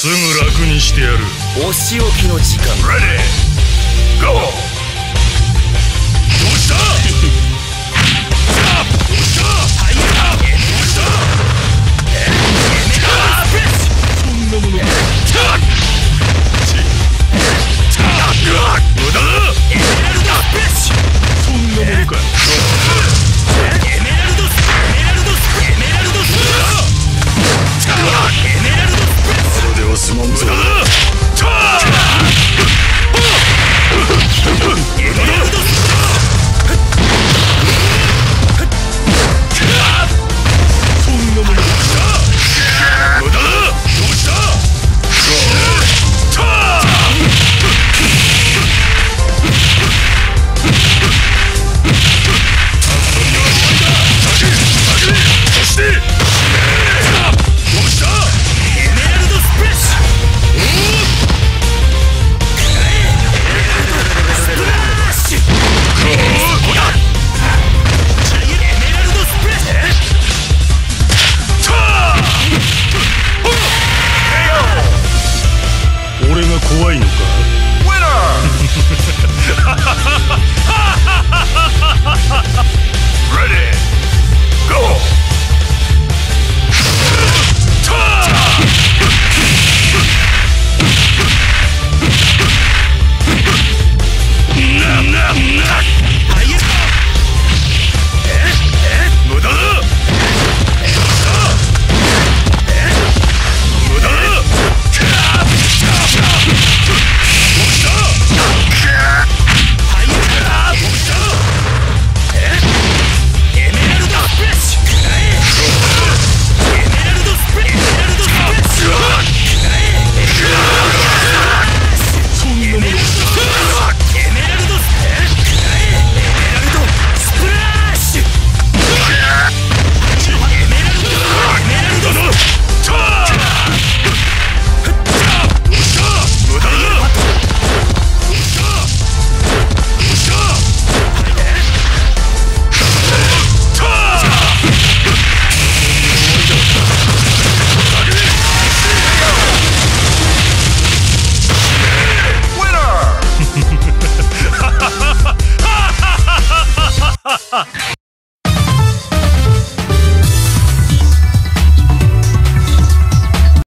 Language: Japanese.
すぐ楽にしてやる。 お仕置きの時間。 レディーゴー。どうしたどうしたはいどうしたそんなものか。無駄だ。 エメラルドスプラッシュ。 そんなものか。 エメラルドスプラッシュ。エメラルドスプラッシュ。エメラルドスプラッシュ。エメラルドスプラッシュ。 ただでは済まんぞ。無駄だ。俺が怖いのか？Ha!